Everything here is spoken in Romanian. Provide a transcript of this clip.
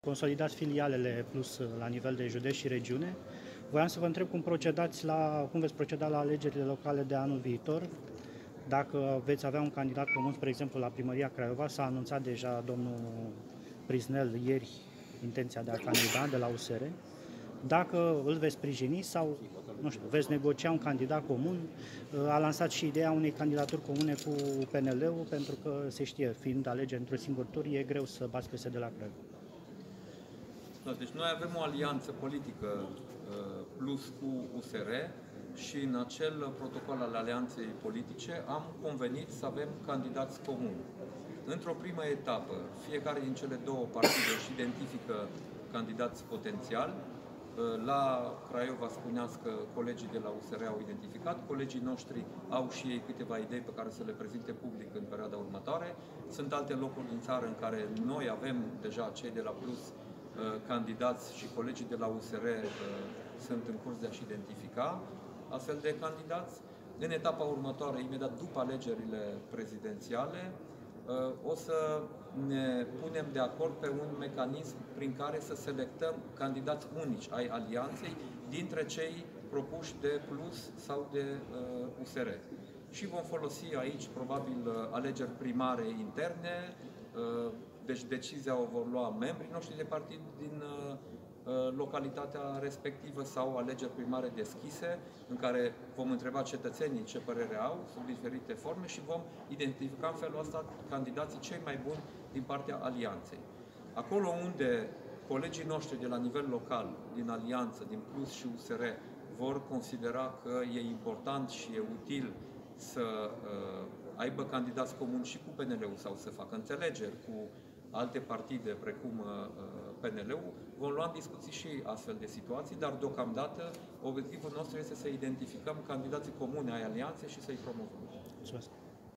Consolidați filialele Plus la nivel de județ și regiune. Voiam să vă întreb cum veți proceda la alegerile locale de anul viitor. Dacă veți avea un candidat comun, spre exemplu, la Primăria Craiova, s-a anunțat deja domnul Prisnel ieri intenția de a candida de la USR. Dacă îl veți sprijini sau, nu știu, veți negocia un candidat comun. A lansat și ideea unei candidaturi comune cu PNL-ul, pentru că se știe, fiind alegeri într-un singur tur, e greu să bați PSD la Craiova. Deci noi avem o alianță politică Plus cu USR și în acel protocol al alianței politice am convenit să avem candidați comuni. Într-o primă etapă, fiecare din cele două partide își identifică candidați potențiali. La Craiova spuneați că colegii de la USR au identificat, colegii noștri au și ei câteva idei pe care să le prezinte public în perioada următoare. Sunt alte locuri din țară în care noi avem deja cei de la Plus candidați și colegii de la USR sunt în curs de a-și identifica astfel de candidați. În etapa următoare, imediat după alegerile prezidențiale, o să ne punem de acord pe un mecanism prin care să selectăm candidați unici ai alianței dintre cei propuși de Plus sau de USR. Și vom folosi aici, probabil, alegeri primare interne, deci decizia o vor lua membrii noștri de partid din localitatea respectivă sau alegeri primare deschise, în care vom întreba cetățenii ce părere au sub diferite forme și vom identifica în felul ăsta candidații cei mai buni din partea alianței. Acolo unde colegii noștri de la nivel local, din alianță, din Plus și USR, vor considera că e important și e util să aibă candidați comuni și cu PNL-ul sau să facă înțelegeri cu alte partide, precum PNL-ul, vom lua în discuții și astfel de situații, dar deocamdată obiectivul nostru este să identificăm candidații comuni ai alianței și să-i promovăm. Mulțumesc.